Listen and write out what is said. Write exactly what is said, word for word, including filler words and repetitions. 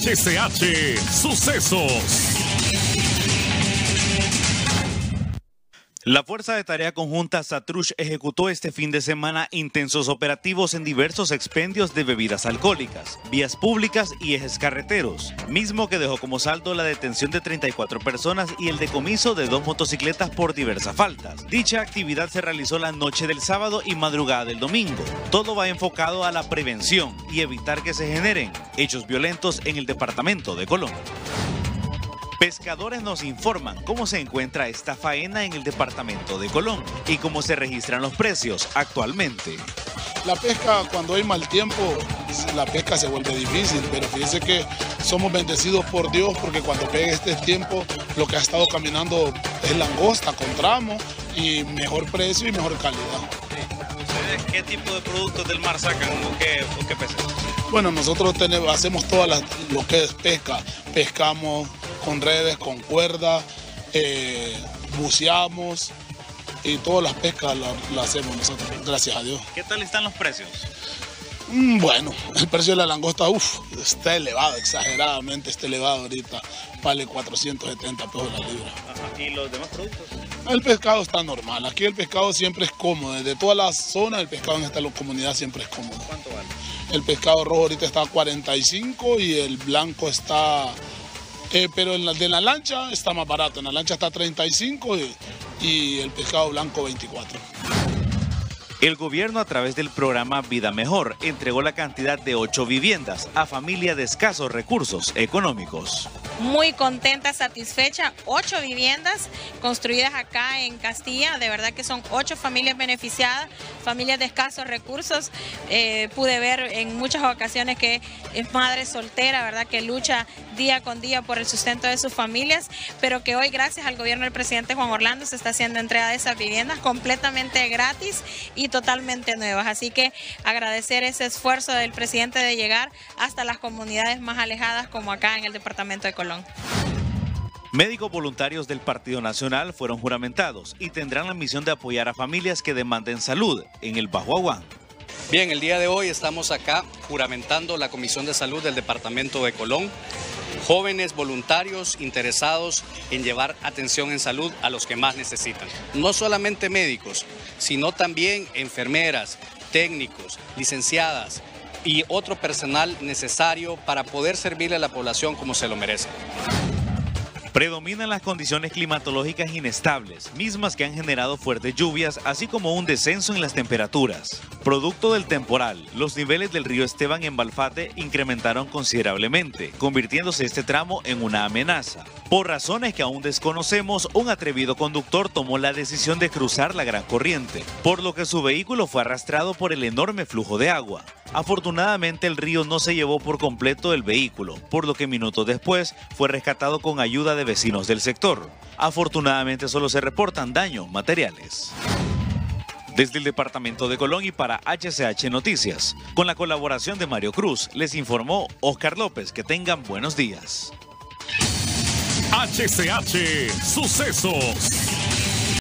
H C H Sucesos. La Fuerza de Tarea Conjunta Satrush ejecutó este fin de semana intensos operativos en diversos expendios de bebidas alcohólicas, vías públicas y ejes carreteros, mismo que dejó como saldo la detención de treinta y cuatro personas y el decomiso de dos motocicletas por diversas faltas. Dicha actividad se realizó la noche del sábado y madrugada del domingo. Todo va enfocado a la prevención y evitar que se generen hechos violentos en el departamento de Colón. Pescadores nos informan cómo se encuentra esta faena en el departamento de Colón y cómo se registran los precios actualmente. La pesca, cuando hay mal tiempo, la pesca se vuelve difícil, pero fíjense que somos bendecidos por Dios porque cuando pegue este tiempo, lo que ha estado caminando es langosta con tramo y mejor precio y mejor calidad. ¿Ustedes qué tipo de productos del mar sacan o qué, o qué peces? Bueno, nosotros tenemos, hacemos todas las, lo que es pesca, pescamos con redes, con cuerda, eh, buceamos y todas las pescas las la hacemos nosotros, gracias a Dios. ¿Qué tal están los precios? Mm, bueno, el precio de la langosta, uff, está elevado, exageradamente está elevado ahorita, vale cuatrocientos setenta pesos la libra. Ajá. ¿Y los demás productos? El pescado está normal, aquí el pescado siempre es cómodo, desde todas las zonas el pescado en esta comunidad siempre es cómodo. ¿Cuánto vale? El pescado rojo ahorita está a cuarenta y cinco y el blanco está... Eh, pero en la, de la lancha está más barato, en la lancha está treinta y cinco y, y el pescado blanco veinticuatro. El gobierno, a través del programa Vida Mejor, entregó la cantidad de ocho viviendas a familias de escasos recursos económicos. Muy contenta, satisfecha, ocho viviendas construidas acá en Castilla, de verdad que son ocho familias beneficiadas, familias de escasos recursos. Eh, pude ver en muchas ocasiones que es madre soltera, verdad que lucha día con día por el sustento de sus familias, pero que hoy gracias al gobierno del presidente Juan Orlando se está haciendo entrega de esas viviendas completamente gratis y totalmente nuevas. Así que agradecer ese esfuerzo del presidente de llegar hasta las comunidades más alejadas como acá en el departamento de Colón. Médicos voluntarios del Partido Nacional fueron juramentados y tendrán la misión de apoyar a familias que demanden salud en el Bajo Aguán. Bien, el día de hoy estamos acá juramentando la Comisión de Salud del Departamento de Colón. Jóvenes voluntarios interesados en llevar atención en salud a los que más necesitan. No solamente médicos, sino también enfermeras, técnicos, licenciadas y otro personal necesario para poder servirle a la población como se lo merece. Predominan las condiciones climatológicas inestables, mismas que han generado fuertes lluvias, así como un descenso en las temperaturas. Producto del temporal, los niveles del río Esteban en Balfate incrementaron considerablemente, convirtiéndose este tramo en una amenaza. Por razones que aún desconocemos, un atrevido conductor tomó la decisión de cruzar la gran corriente, por lo que su vehículo fue arrastrado por el enorme flujo de agua. Afortunadamente el río no se llevó por completo el vehículo, por lo que minutos después fue rescatado con ayuda de vecinos del sector. Afortunadamente solo se reportan daños materiales. Desde el departamento de Colón y para H C H Noticias, con la colaboración de Mario Cruz, les informó Oscar López. Que tengan buenos días. H C H Sucesos.